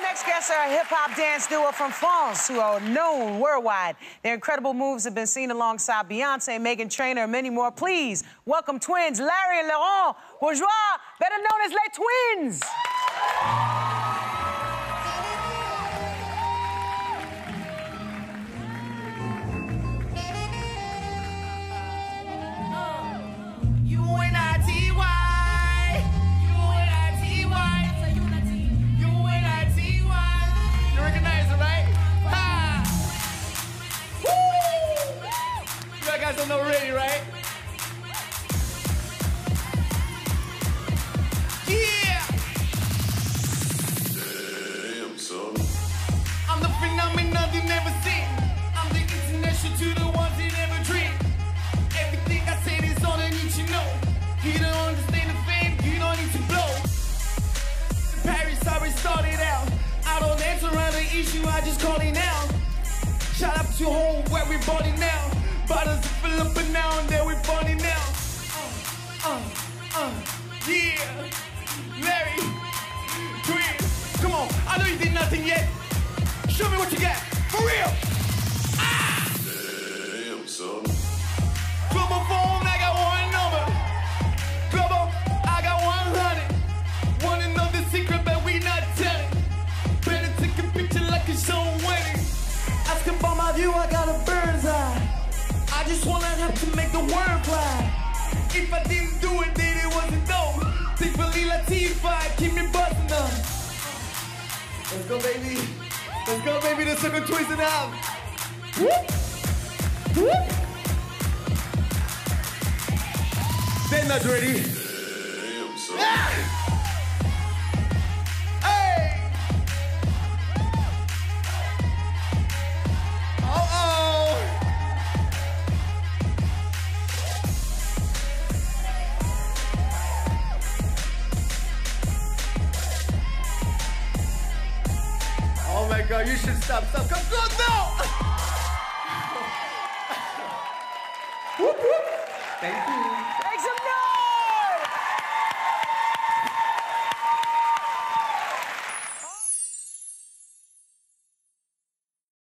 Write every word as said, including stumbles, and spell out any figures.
next guests are a hip-hop dance duo from France who are known worldwide. Their incredible moves have been seen alongside Beyonce, Meghan Trainor, and many more. Please welcome twins Larry and Laurent Bourgeois, better known as Les Twins. You guys don't know already, right? Yeah! Damn, son. I'm the phenomenon they never seen. I'm the international to the ones they never dream. Everything I said is all they need to know. You don't understand the fame, you don't need to blow. In Paris, I already started out. I don't answer around the issue, I just call it now. Shout out to home where we're balling now. Bottles fill up and now and then we're balling now. Uh, uh, uh, yeah. Larry, twins, come on. I know you did nothing yet. Show me what you got, for real. Ah! Damn, son. Global phone, I got one number. Global, I got one hundred. Wanna know the secret, but we not telling. Better take a picture like it's so winning. Ask about my view, I got a bird's eye. I just wanna have to make the word fly. If I didn't do it, then it wasn't dope. Think Feli Latifah, keep me buzzing up. Let's go, baby. Let's go, baby. The Circle Twins in the house. Whoop. Whoop. They're not ready. Damn, son. Ah! Hey! Uh-oh! Oh my God, you should stop, stop, come, go, no! Whoop, whoop. Thank you.